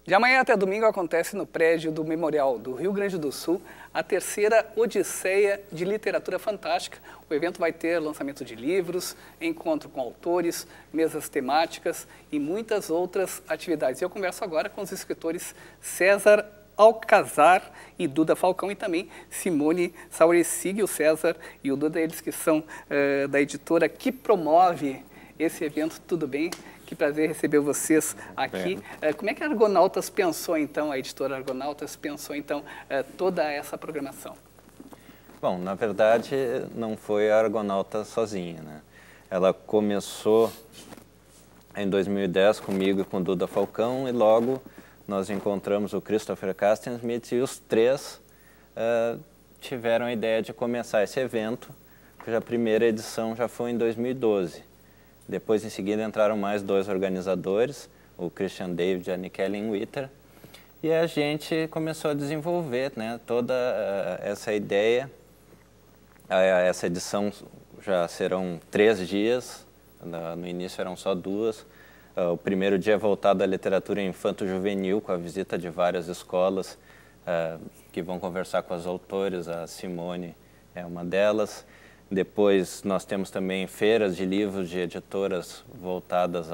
De amanhã até domingo acontece no prédio do Memorial do Rio Grande do Sul a terceira Odisseia de Literatura Fantástica. O evento vai ter lançamento de livros, encontro com autores, mesas temáticas e muitas outras atividades. Eu converso agora com os escritores César Alcazar e Duda Falcão e também Simone Sauresig, o César e o Duda, eles que são da editora que promove esse evento. Tudo bem? Que prazer receber vocês aqui. Como é que a Argonautas pensou, então, a editora Argonautas pensou, então, toda essa programação? Bom, na verdade, não foi a Argonautas sozinha, né? Ela começou em 2010 comigo e com Duda Falcão e logo nós encontramos o Christopher Castensmith e os três tiveram a ideia de começar esse evento, cuja primeira edição já foi em 2012. Depois, em seguida, entraram mais dois organizadores, o Christian David e a Nikellen Witter, e a gente começou a desenvolver, né, toda essa ideia. Essa edição já serão 3 dias, no início eram só 2. O primeiro dia é voltado à literatura infanto-juvenil, com a visita de várias escolas que vão conversar com as autores, a Simone é uma delas. Depois nós temos também feiras de livros de editoras voltadas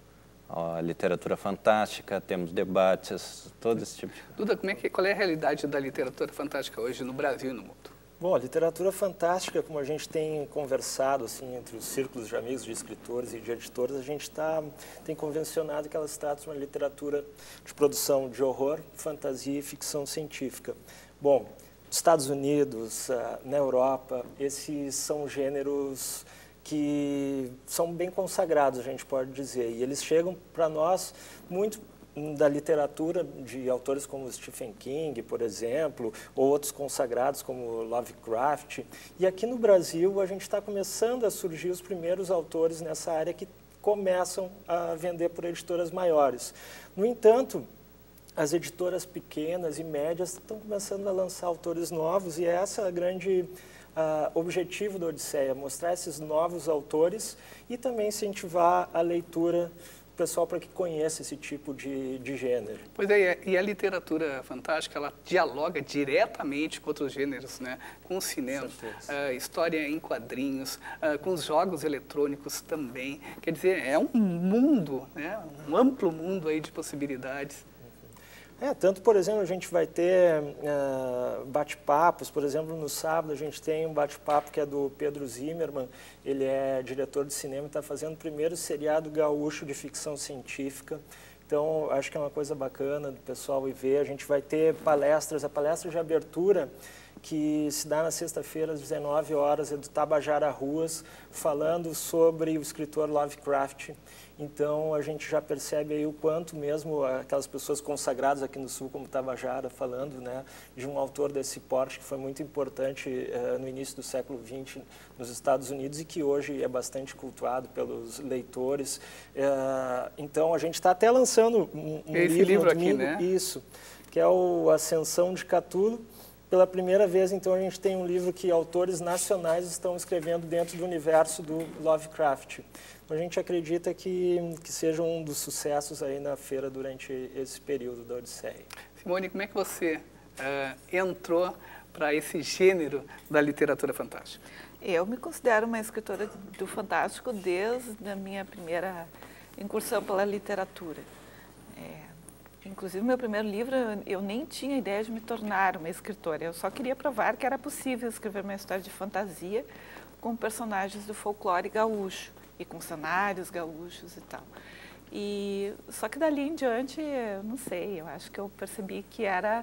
à literatura fantástica, temos debates, todo esse tipo de coisa. Duda, qual é a realidade da literatura fantástica hoje no Brasil e no mundo? Bom, a literatura fantástica, como a gente tem conversado assim, entre os círculos de amigos de escritores e de editores, a gente tem convencionado que ela se trata de uma literatura de produção de horror, fantasia e ficção científica. Bom, nos Estados Unidos, na Europa, esses são gêneros que são bem consagrados, a gente pode dizer, e eles chegam para nós muito da literatura de autores como Stephen King, por exemplo, ou outros consagrados como Lovecraft. E aqui no Brasil a gente está começando a surgir os primeiros autores nessa área que começam a vender por editoras maiores. No entanto, as editoras pequenas e médias estão começando a lançar autores novos e essa é a grande objetivo da Odisseia, mostrar esses novos autores e também incentivar a leitura do pessoal para que conheça esse tipo de gênero. Pois é, e a literatura fantástica, ela dialoga diretamente com outros gêneros, né? Com o cinema, história em quadrinhos, com os jogos eletrônicos também. Quer dizer, é um mundo, né? Um amplo mundo aí de possibilidades. Tanto, por exemplo, a gente vai ter bate-papos, por exemplo, no sábado a gente tem um bate-papo que é do Pedro Zimmermann, ele é diretor de cinema e está fazendo o primeiro seriado gaúcho de ficção científica, então acho que é uma coisa bacana do pessoal ir ver. A gente vai ter palestras, a palestra de abertura que se dá na sexta-feira às 19 horas, é do Tabajara Ruas, falando sobre o escritor Lovecraft. Então, a gente já percebe aí o quanto mesmo aquelas pessoas consagradas aqui no Sul, como Tabajara, falando, né, de um autor desse porte que foi muito importante no início do século XX nos Estados Unidos e que hoje é bastante cultuado pelos leitores. Então, a gente está até lançando um livro aqui, né? Isso, que é o Ascensão de Cthulhu. Pela primeira vez, então, a gente tem um livro que autores nacionais estão escrevendo dentro do universo do Lovecraft. A gente acredita que seja um dos sucessos aí na feira durante esse período da Odisseia. Simone, como é que você entrou para esse gênero da literatura fantástica? Eu me considero uma escritora do fantástico desde a minha primeira incursão pela literatura. Inclusive, meu primeiro livro, eu nem tinha ideia de me tornar uma escritora. Eu só queria provar que era possível escrever uma história de fantasia com personagens do folclore gaúcho e com cenários gaúchos e tal. Só que dali em diante, eu não sei, eu acho que eu percebi que era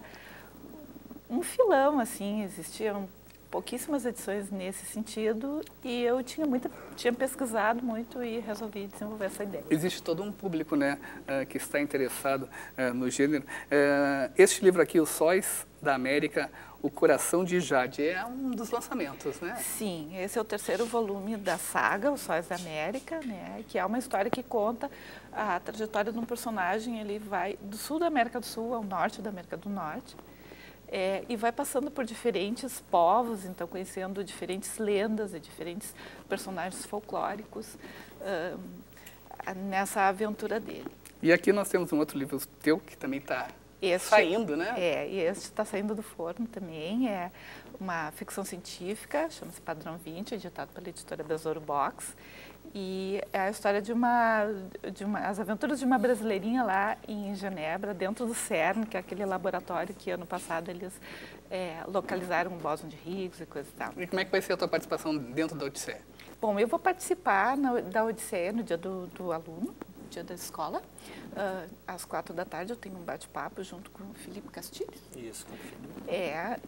um filão, assim, existiam pouquíssimas edições nesse sentido e eu tinha pesquisado muito e resolvi desenvolver essa ideia. Existe todo um público, né, que está interessado no gênero. Este livro aqui, Os Sóis da América, O Coração de Jade, é um dos lançamentos, né? Sim, esse é o terceiro volume da saga, Os Sóis da América, né, que é uma história que conta a trajetória de um personagem. Ele vai do sul da América do Sul ao norte da América do Norte. E vai passando por diferentes povos, então conhecendo diferentes lendas e diferentes personagens folclóricos nessa aventura dele. E aqui nós temos um outro livro teu que também está saindo, né? E este está saindo do forno também. É uma ficção científica, chama-se Padrão 20, editado pela editora Besouro Box. E é a história as aventuras de uma brasileirinha lá em Genebra, dentro do CERN, que é aquele laboratório que ano passado eles localizaram um bóson de Higgs e coisa e tal. E como é que vai ser a tua participação dentro da Odisseia? Bom, eu vou participar da Odisseia no dia do aluno, no dia da escola. Às 4 da tarde eu tenho um bate-papo junto com o Felipe Castilho. Isso, com o Felipe.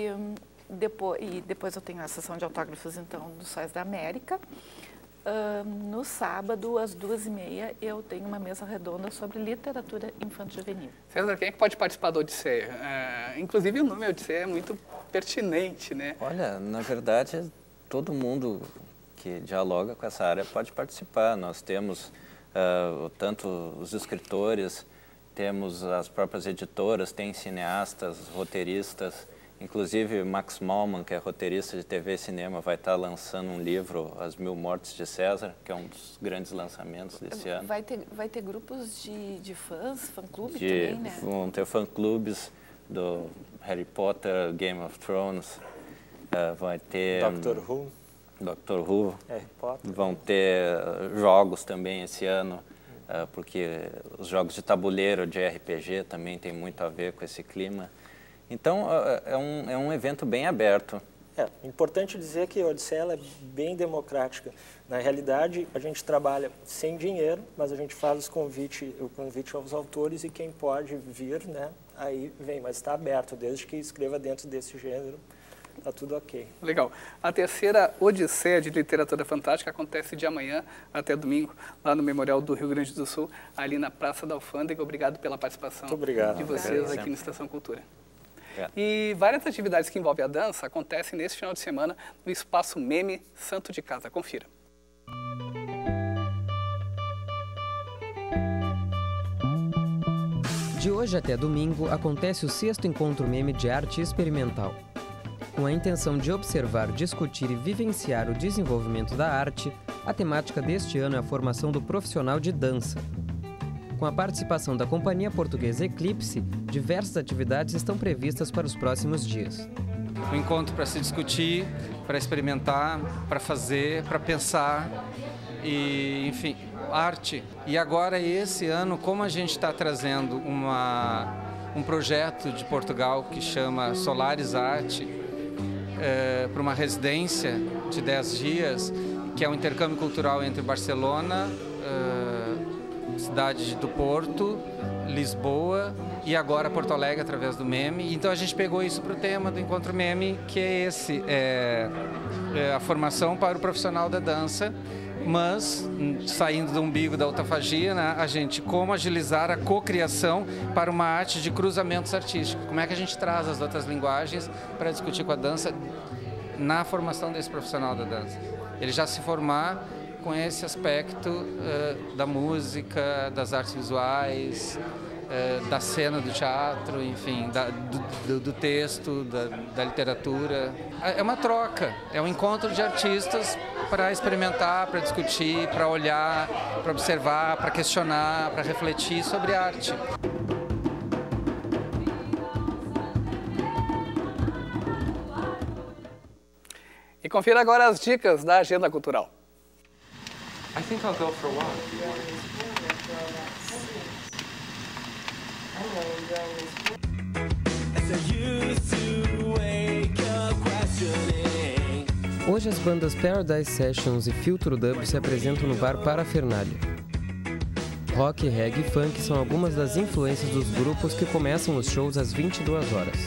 E depois eu tenho a sessão de autógrafos, então, dos Sóis da América. No sábado, às 2h30, eu tenho uma mesa redonda sobre literatura infanto-juvenil. César, quem é que pode participar da Odisseia? Inclusive, o nome Odisseia é muito pertinente, né? Olha, na verdade, todo mundo que dialoga com essa área pode participar. Nós temos tanto os escritores, temos as próprias editoras, tem cineastas, roteiristas. Inclusive, Max Malman, que é roteirista de TV e cinema, vai estar lançando um livro, As Mil Mortes de César, que é um dos grandes lançamentos desse ano. Vai ter grupos de fãs, fã-clube também, né? Vão ter fã-clubes do Harry Potter, Game of Thrones, vai ter... Doctor Who. Harry Potter. Vão ter jogos também esse ano, porque os jogos de tabuleiro, de RPG, também tem muito a ver com esse clima. Então, é um evento bem aberto. É importante dizer que a Odisseia é bem democrática. Na realidade, a gente trabalha sem dinheiro, mas a gente faz o convite aos autores e quem pode vir, né, aí vem. Mas está aberto, desde que escreva dentro desse gênero, está tudo ok. Legal. A terceira Odisseia de Literatura Fantástica acontece de amanhã até domingo, lá no Memorial do Rio Grande do Sul, ali na Praça da Alfândega. Obrigado pela participação de vocês aqui no Estação Cultura. E várias atividades que envolvem a dança acontecem nesse final de semana no Espaço Meme Santo de Casa. Confira. De hoje até domingo acontece o 6º Encontro Meme de Arte Experimental. Com a intenção de observar, discutir e vivenciar o desenvolvimento da arte, a temática deste ano é a formação do profissional de dança. Com a participação da companhia portuguesa Eclipse, diversas atividades estão previstas para os próximos dias. Um encontro para se discutir, para experimentar, para fazer, para pensar e, enfim, arte. E agora, esse ano, como a gente está trazendo um projeto de Portugal que chama Solaris Arte, para uma residência de 10 dias, que é um intercâmbio cultural entre Barcelona, cidade do Porto, Lisboa e agora Porto Alegre através do Meme. Então a gente pegou isso para o tema do Encontro Meme, que é esse, a formação para o profissional da dança, mas saindo do umbigo da autofagia, né, a gente como agilizar a cocriação para uma arte de cruzamentos artísticos. Como é que a gente traz as outras linguagens para discutir com a dança na formação desse profissional da dança? Ele já se formar com esse aspecto da música, das artes visuais, da cena do teatro, enfim, do texto, da literatura. É uma troca, é um encontro de artistas para experimentar, para discutir, para olhar, para observar, para questionar, para refletir sobre arte. E confira agora as dicas da Agenda Cultural. I think I'll go for a walk. Hoje as bandas Paradise Sessions e Filtro Dub se apresentam no bar Parafernália. Rock, reggae e funk são algumas das influências dos grupos que começam os shows às 22 horas.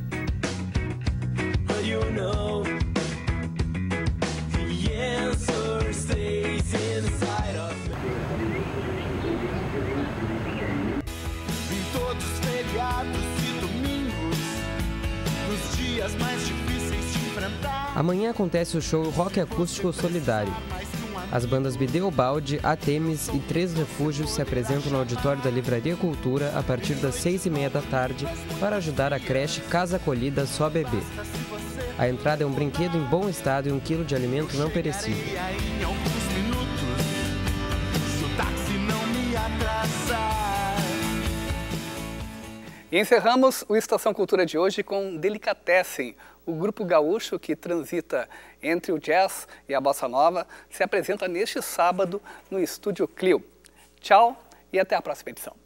Amanhã acontece o show Rock Acústico Solidário. As bandas Bideobaldi, Atemis e Três Refúgios se apresentam no auditório da Livraria Cultura a partir das 6h30 da tarde para ajudar a creche Casa Acolhida Só Bebê. A entrada é um brinquedo em bom estado e 1 quilo de alimento não perecível. Se o táxi não me atrasar. E encerramos o Estação Cultura de hoje com Delicatessen. O grupo gaúcho que transita entre o jazz e a bossa nova se apresenta neste sábado no Estúdio Clio. Tchau e até a próxima edição.